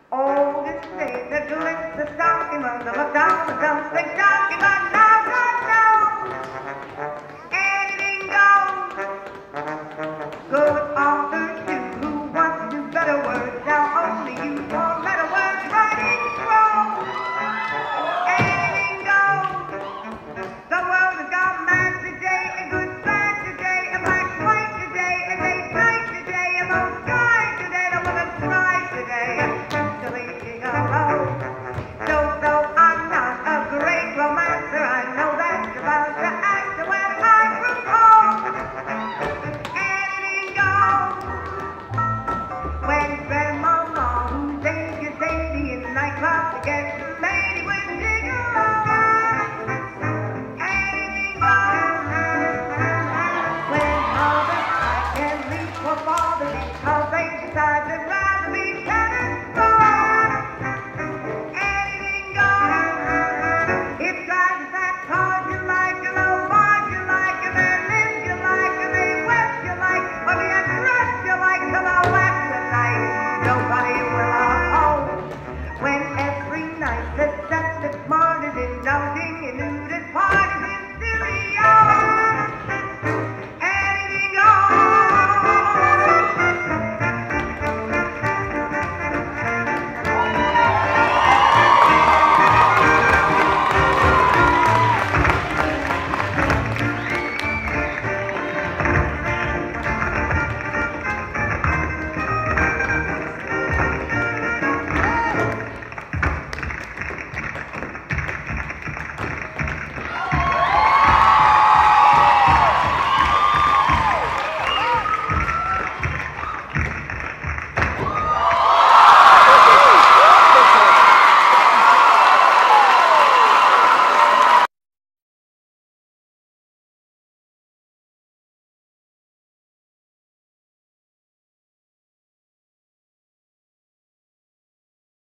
Oh, this day they're doing the donkey man, the down, the dumping donkey man, now, anything goes. Good authors do who wants to do better words. Now only you want better words, writing wrong. Anything goes. The world has gone mad today, and good bad today, and black white today, and day bright today, and blue sky today, the woman cry today. The leading alone. Though I'm not a great romancer, I know that's about to act when I grew old. Anything goes. When Grandmama, who's danger baby in the nightclub to get the lady with gigolo. Anything goes. When mother I can leave for father because they decide to run.